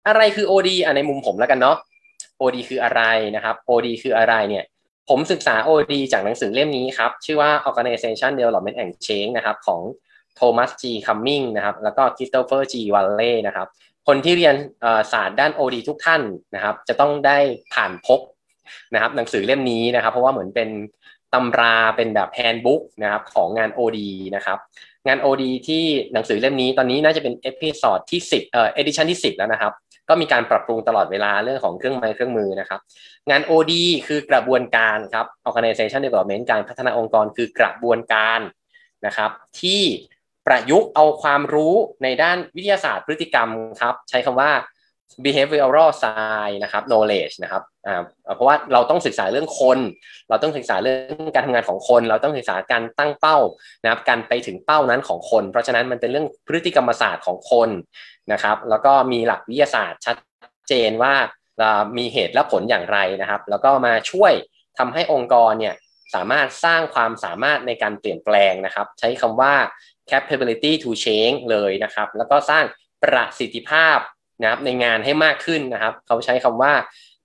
อะไรคือ OD ในมุมผมแล้วกันเนาะ OD คืออะไรนะครับ OD คืออะไรเนี่ยผมศึกษา OD จากหนังสือเล่มนี้ครับชื่อว่า Organization Development and Change นะครับของโทมัส G. Cumming นะครับแล้วก็ Christopher G. Waller นะครับคนที่เรียนศาสตร์ด้าน OD ทุกท่านนะครับจะต้องได้ผ่านพบนะครับหนังสือเล่มนี้นะครับเพราะว่าเหมือนเป็นตำราเป็นแบบแฮนด์บุ๊กนะครับของงาน OD นะครับงาน OD ที่หนังสือเล่มนี้ตอนนี้น่าจะเป็นเอพิโซดที่10edition ที่10แล้วนะครับก็มีการปรับปรุงตลอดเวลาเรื่องของเครื่องไม้เครื่องมือนะครับงาน OD คือกระบวนการครับ Organization Development การพัฒนาองค์กรคือกระบวนการนะครับที่ประยุกต์เอาความรู้ในด้านวิทยาศาสตร์พฤติกรรมครับใช้คำว่า behavioral science นะครับ knowledge นะครับเพราะว่าเราต้องศึกษาเรื่องคนเราต้องศึกษาเรื่องการทำงานของคนเราต้องศึกษาการตั้งเป้านะครับการไปถึงเป้านั้นของคนเพราะฉะนั้นมันเป็นเรื่องพฤติกรรมศาสตร์ของคนนะครับแล้วก็มีหลักวิทยาศาสตร์ชัดเจนว่ามีเหตุและผลอย่างไรนะครับแล้วก็มาช่วยทำให้องค์กรเนี่ยสามารถสร้างความสามารถในการเปลี่ยนแปลงนะครับใช้คำว่า capability to change เลยนะครับแล้วก็สร้างประสิทธิภาพนะครับในงานให้มากขึ้นนะครับเขาใช้คำว่า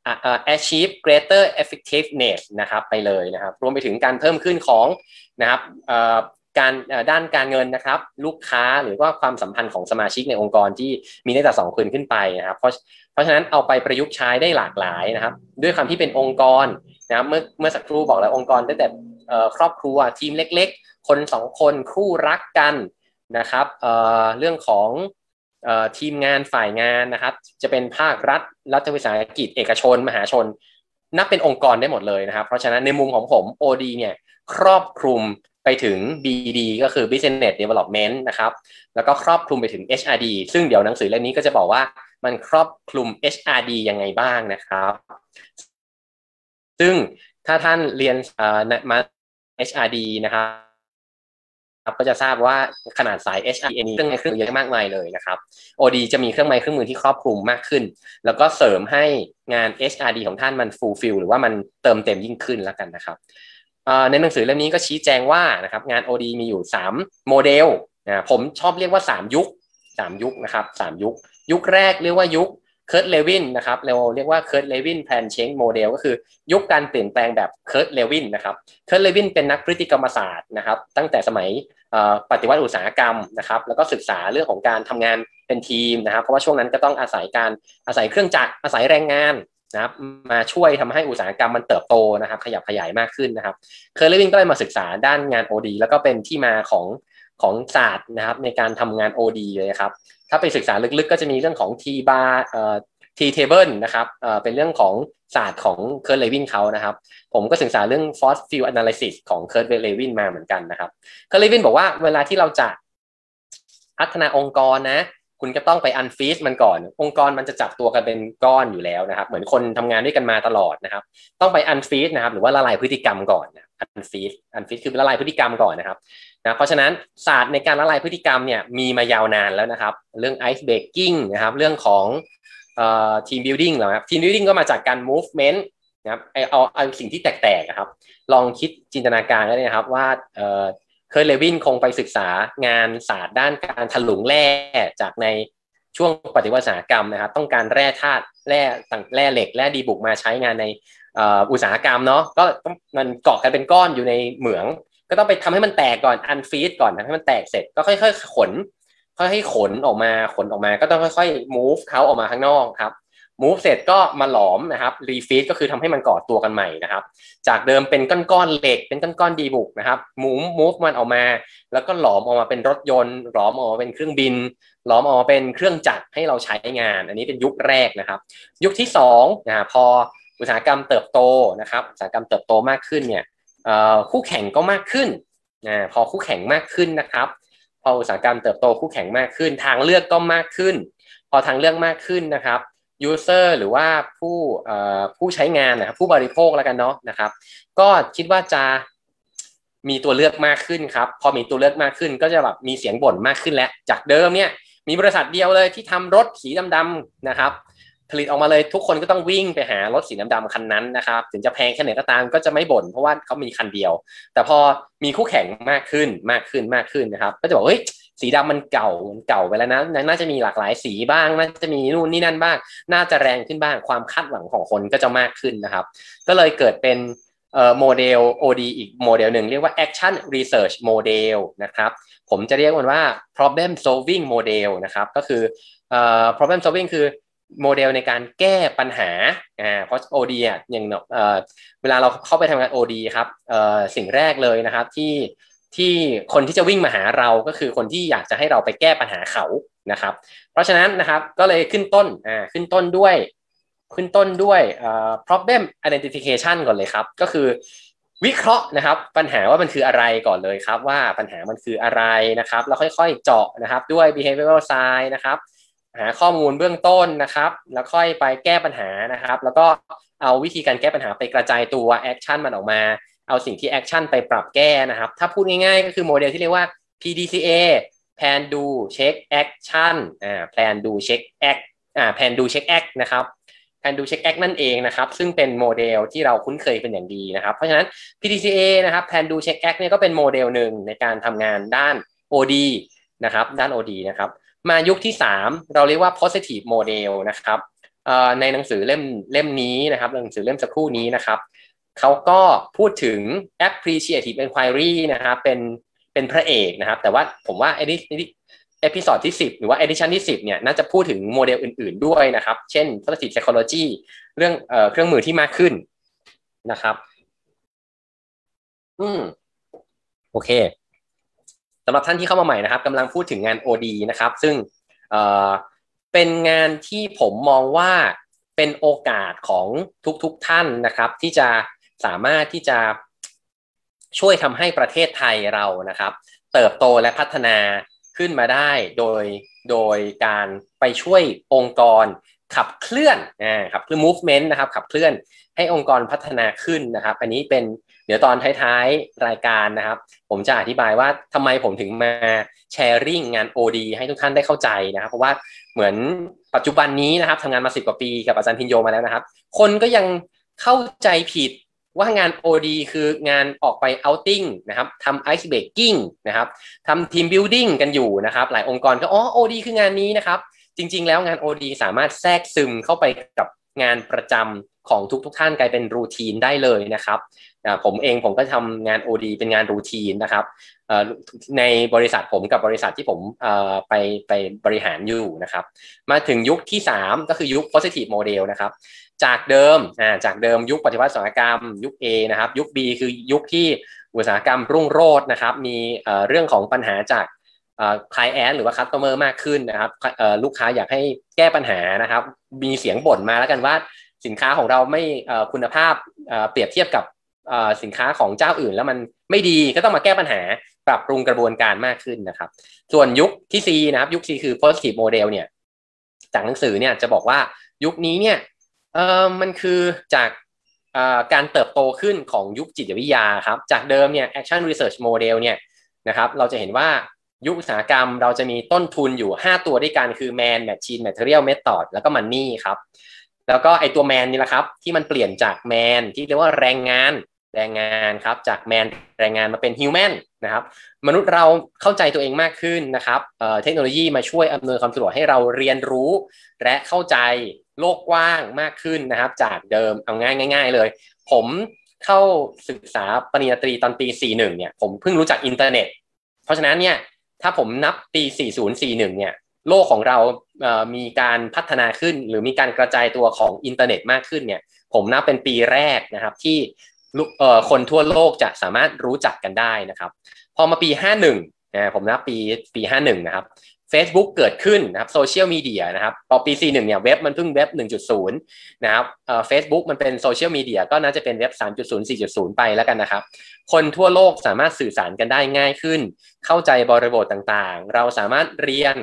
achieve greater effectiveness นะครับไปเลยนะครับรวมไปถึงการเพิ่มขึ้นของนะครับการด้านการเงินนะครับลูกค้าหรือว่าความสัมพันธ์ของสมาชิกในองค์กรที่มีตั้งแต่2คนขึ้นไปนะครับเพราะฉะนั้นเอาไปประยุกต์ใช้ได้หลากหลายนะครับด้วยความที่เป็นองค์กรนะครับเมื่อสักครู่บอกแล้วองค์กรตั้งแต่ครอบครัวทีมเล็กๆคน2คนคู่รักกันนะครับเรื่องของทีมงานฝ่ายงานนะครับจะเป็นภาครัฐวิสาหกิจเอกชนมหาชนนับเป็นองค์กรได้หมดเลยนะครับเพราะฉะนั้นในมุมของผม OD เนี่ยครอบคลุมไปถึง BD ก็คือ Business Development นะครับแล้วก็ครอบคลุมไปถึง HRD ซึ่งเดี๋ยวหนังสือเล่มนี้ก็จะบอกว่ามันครอบคลุม HRD ยังไงบ้างนะครับซึ่งถ้าท่านเรียนมา HRD นะครับก็จะทราบว่าขนาดสาย HRD มีเครื่องไม้เครื่องมือเยอะมากมายเลยนะครับ OD จะมีเครื่องไม้เครื่องมือที่ครอบคลุมมากขึ้นแล้วก็เสริมให้งาน HRD ของท่านมัน fulfill หรือว่ามันเติมเต็มยิ่งขึ้นแล้วกันนะครับในหนังสือเล่มนี้ก็ชี้แจงว่านะครับงาน OD มีอยู่3โมเดลผมชอบเรียกว่า3ยุคนะครับ3ยุคแรกเรียกว่ายุคเคิร์ทเลวินนะครับเราเรียกว่าเคิร์ทเลวินแพลนเชนโมเดลก็คือยุคการเปลี่ยนแปลงแบบเคิร์ทเลวินนะครับเคิร์ทเลวินเป็นนักพฤติกรรมศาสตร์นะครับตั้งแต่สมัยปฏิวัติอุตสาหกรรมนะครับแล้วก็ศึกษาเรื่องของการทำงานเป็นทีมนะครับเพราะว่าช่วงนั้นก็ต้องอาศัยเครื่องจักรอาศัยแรงงานนะครับมาช่วยทำให้อุตสาหกรรมมันเติบโตนะครับขยับขยายมากขึ้นนะครับเคิร์ทเลวินก็เลยมาศึกษาด้านงาน OD แล้วก็เป็นที่มาของศาสตร์นะครับในการทำงาน OD เลยครับถ้าไปศึกษาลึกๆก็จะมีเรื่องของ T-bar T-table นะครับเป็นเรื่องของศาสตร์ของเคิร์ทเลวินเขานะครับผมก็ศึกษาเรื่อง force field analysis ของเคิร์ทเลวินมาเหมือนกันนะครับเคิร์ทเลวินบอกว่าเวลาที่เราจะพัฒนาองค์กรนะคุณก็ต้องไปอันฟีซมันก่อนองค์กรมันจะจับตัวกันเป็นก้อนอยู่แล้วนะครับเหมือนคนทำงานด้วยกันมาตลอดนะครับต้องไปอันฟีซนะครับหรือว่าละลายพฤติกรรมก่อนอันฟีซคือละลายพฤติกรรมก่อนนะครับนะเพราะฉะนั้นศาสตร์ในการละลายพฤติกรรมเนี่ยมีมายาวนานแล้วนะครับเรื่อง ice breaking นะครับเรื่องของteam building เหรอครับ team building ก็มาจากการ movement นะครับเอาสิ่งที่แตกๆนะครับลองคิดจินตนาการได้เลยนะครับว่าเคิร์ทเลวินคงไปศึกษางานศาสตร์ด้านการถลุงแร่จากในช่วงปฏิวัติอุตสาหกรรมนะครับต้องการแร่ธาตุแร่เหล็กแร่ดีบุกมาใช้งานในอุตสาหกรรมเนาะก็มันเกาะกันเป็นก้อนอยู่ในเหมืองก็ต้องไปทำให้มันแตกก่อนอันฟีดก่อนนะให้มันแตกเสร็จก็ค่อยๆขนออกมาก็ต้องค่อยๆ move เขาออกมาข้างนอกครับ move เสร็จก็มาหลอมนะครับ refeed ก็คือทำให้มันก่อตัวกันใหม่นะครับจากเดิมเป็นก้อนๆเหล็กเป็นก้อนๆดีบุกนะครับ move มันออกมาแล้วก็หลอมออกมาเป็นรถยนต์หลอมออกมาเป็นเครื่องบินหลอมออกมาเป็นเครื่องจักรให้เราใช้งานอันนี้เป็นยุคแรกนะครับยุคที่2พออุตสาหกรรมเติบโตนะครับอุตสาหกรรมเติบโตมากขึ้นเนี่ยคู่แข่งก็มากขึ้นพอคู่แข่งมากขึ้นนะครับพออุตสาหกรรมเติบโตคู่แข่งมากขึ้นทางเลือกก็มากขึ้นพอทางเลือกมากขึ้นนะครับยูเซอร์หรือว่าผู้ใช้งานนะครับผู้บริโภคแล้วกันเนาะนะครับก็คิดว่าจะมีตัวเลือกมากขึ้นครับพอมีตัวเลือกมากขึ้นก็จะแบบมีเสียงบ่นมากขึ้นแล้วจากเดิมเนี่ยมีบริษัทเดียวเลยที่ทำรถสีดำๆนะครับผลิตออกมาเลยทุกคนก็ต้องวิ่งไปหารถสีดำๆคันนั้นนะครับถึงจะแพงแค่ไหนก็ตามก็จะไม่บ่นเพราะว่าเขามีคันเดียวแต่พอมีคู่แข่งมากขึ้นนะครับก็จะบอกเฮ้ยสีดำมันเก่าไปแล้วนะน่าจะมีหลากหลายสีบ้างน่าจะมีนู่นนี่นั่นบ้างน่าจะแรงขึ้นบ้างความคาดหวังของคนก็จะมากขึ้นนะครับก็เลยเกิดเป็นโมเดล OD อีกโมเดลหนึ่งเรียกว่า Action Research Model นะครับผมจะเรียกมันว่า Problem Solving Model นะครับก็คือProblem Solving คือโมเดลในการแก้ปัญหาเพราะ OD อ่ะอย่างเวลาเราเข้าไปทำงาน OD ครับสิ่งแรกเลยนะครับที่คนที่จะวิ่งมาหาเราก็คือคนที่อยากจะให้เราไปแก้ปัญหาเขานะครับเพราะฉะนั้นนะครับก็เลยขึ้นต้นด้วยproblem identification ก่อนเลยครับก็คือวิเคราะห์นะครับปัญหาว่ามันคืออะไรก่อนเลยครับว่าปัญหามันคืออะไรนะครับแล้วค่อยๆเจาะนะครับด้วย behavioral science นะครับหาข้อมูลเบื้องต้นนะครับแล้วค่อยไปแก้ปัญหานะครับแล้วก็เอาวิธีการแก้ปัญหาไปกระจายตัว action มันออกมาเอาสิ่งที่ action ไปปรับแก้นะครับถ้าพูดง่ายๆก็คือโมเดลที่เรียกว่า PDCA Plan Do Check Action Plan Do Check Act Plan Do Check Act นะครับPlan Do Check Act นั่นเองนะครับซึ่งเป็นโมเดลที่เราคุ้นเคยเป็นอย่างดีนะครับเพราะฉะนั้น PDCA นะครับ Plan Do Check Act เนี่ยก็เป็นโมเดลหนึ่งในการทำงานด้าน OD นะครับด้าน OD นะครับมายุคที่3เราเรียกว่า Positive Model นะครับในหนังสือเล่มนี้นะครับหนังสือเล่มสักครู่นี้นะครับเขาก็พูดถึง appreciative inquiry นะครับเป็นพระเอกนะครับแต่ว่าผมว่าเอพิโซดที่10หรือว่า edition ที่10เนี่ยน่าจะพูดถึงโมเดลอื่นๆด้วยนะครับเช่น positive psychology เรื่องเครื่องมือที่มากขึ้นนะครับโอเคสำหรับท่านที่เข้ามาใหม่นะครับกำลังพูดถึงงาน OD นะครับซึ่งเป็นงานที่ผมมองว่าเป็นโอกาสของทุกท่านนะครับที่จะสามารถที่จะช่วยทำให้ประเทศไทยเรานะครับเติบโตและพัฒนาขึ้นมาได้โดยการไปช่วยองค์กรขับเคลื่อนmovement นะครับขับเคลื่อนให้องค์กรพัฒนาขึ้นนะครับอันนี้เป็นเดี๋ยวตอนท้ายๆรายการนะครับผมจะอธิบายว่าทำไมผมถึงมาแชร์ริ่งงาน OD ให้ทุกท่านได้เข้าใจนะครับเพราะว่าเหมือนปัจจุบันนี้นะครับทำงานมา10 กว่าปีกับอาจารย์พินโยมาแล้วนะครับคนก็ยังเข้าใจผิดว่างาน OD คืองานออกไป outing นะครับทำ ice breaking นะครับทำ team building กันอยู่นะครับหลายองค์กรก็OD คืองานนี้นะครับจริงๆแล้วงาน OD สามารถแทรกซึมเข้าไปกับงานประจำของทุกท่านกลายเป็นรูทีนได้เลยนะครับผมก็ทำงาน OD เป็นงานรูทีนนะครับในบริษัทผมกับบริษัทที่ผมไปบริหารอยู่นะครับมาถึงยุคที่3ก็คือยุค positive model นะครับจากเดิมยุคปฏิวัติอุตสาหกรรมยุค A นะครับยุค B คือยุคที่อุตสาหกรรมรุ่งโรจน์นะครับมีเรื่องของปัญหาจากclient หรือว่า customer มากขึ้นนะครับลูกค้าอยากให้แก้ปัญหานะครับมีเสียงบ่นมาแล้วกันว่าสินค้าของเราไม่คุณภาพเปรียบเทียบกับสินค้าของเจ้าอื่นแล้วมันไม่ดีก็ต้องมาแก้ปัญหาปรับปรุงกระบวนการมากขึ้นนะครับส่วนยุคที่ C นะครับยุค C คือ positive model เนี่ยจากหนังสือเนี่ยจะบอกว่ายุคนี้เนี่ยมันคือจากการเติบโตขึ้นของยุคจิตวิทยาครับจากเดิมเนี่ย action research model เนี่ยนะครับเราจะเห็นว่ายุคอุตสาหกรรมเราจะมีต้นทุนอยู่5ตัวด้วยกันคือ man machine material method แล้วก็ money ครับแล้วก็ไอตัว man นี่แหละครับที่มันเปลี่ยนจาก man ที่เรียกว่าแรงงานครับจาก man แรงงานมาเป็น human นะครับมนุษย์เราเข้าใจตัวเองมากขึ้นนะครับเทคโนโลยีมาช่วยอำนวยความสะดวกให้เราเรียนรู้และเข้าใจโลกกว้างมากขึ้นนะครับจากเดิมเอาง่ายเลยผมเข้าศึกษาปริญญาตรีตอนปี41เนี่ยผมเพิ่งรู้จักอินเทอร์เน็ตเพราะฉะนั้นเนี่ยถ้าผมนับปี4041เนี่ยโลกของเรามีการพัฒนาขึ้นหรือมีการกระจายตัวของอินเทอร์เน็ตมากขึ้นเนี่ยผมนับเป็นปีแรกนะครับที่คนทั่วโลกจะสามารถรู้จักกันได้นะครับพอมาปี51ผมนับปี51นะครับFacebook เกิดขึ้นนะครับโซเชียลมีเดียนะครับพอปี41เนี่ยเว็บมันเพิ่งเว็บ 1.0 นะครับFacebook มันเป็นโซเชียลมีเดียก็น่าจะเป็นเว็บ 3.0 4.0 ไปแล้วกันนะครับคนทั่วโลกสามารถสื่อสารกันได้ง่ายขึ้นเข้าใจบริบทต่างๆเราสามารถเรียน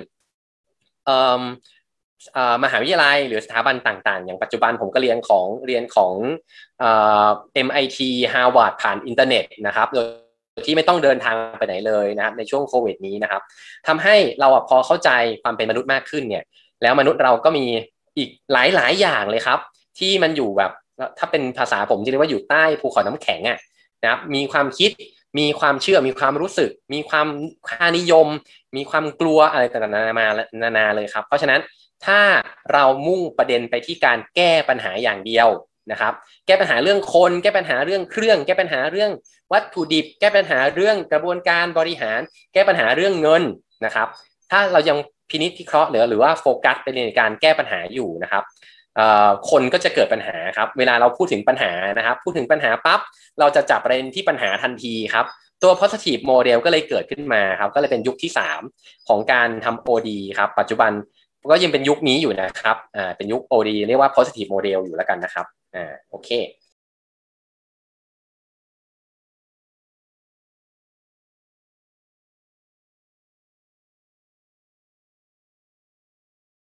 มหาวิทยาลัยหรือสถาบันต่างๆอย่างปัจจุบันผมก็เรียนของMIT Harvard ผ่านอินเทอร์เน็ตนะครับโดยที่ไม่ต้องเดินทางไปไหนเลยนะครับในช่วงโควิดนี้นะครับทำให้เราพอเข้าใจความเป็นมนุษย์มากขึ้นเนี่ยแล้วมนุษย์เราก็มีอีกหลายอย่างเลยครับที่มันอยู่แบบถ้าเป็นภาษาผมจะเรียกว่าอยู่ใต้ภูเขาน้ำแข็งนะครับมีความคิดมีความเชื่อมีความรู้สึกมีความค่านิยมมีความกลัวอะไรต่างๆนานาเลยครับเพราะฉะนั้นถ้าเรามุ่งประเด็นไปที่การแก้ปัญหาอย่างเดียวนะครับแก้ปัญหาเรื่องคนแก้ปัญหาเรื่องเครื่องแก้ปัญหาเรื่องวัตถุดิบแก้ปัญหาเรื่องกระบวนการบริหารแก้ปัญหาเรื่องเงินนะครับถ้าเรายังพินิจพิเคราะห์หรือว่าโฟกัสไปในการแก้ปัญหาอยู่นะครับคนก็จะเกิดปัญหาครับเวลาเราพูดถึงปัญหานะครับพูดถึงปัญหาปั๊บเราจะจับประเด็นที่ปัญหาทันทีครับตัว positive model ก็เลยเกิดขึ้นมาครับก็เลยเป็นยุคที่3ของการทำ OD ครับปัจจุบันก็ยังเป็นยุคนี้อยู่นะครับเป็นยุค OD เรียกว่า positive model อยู่แล้วกันนะครับโอเค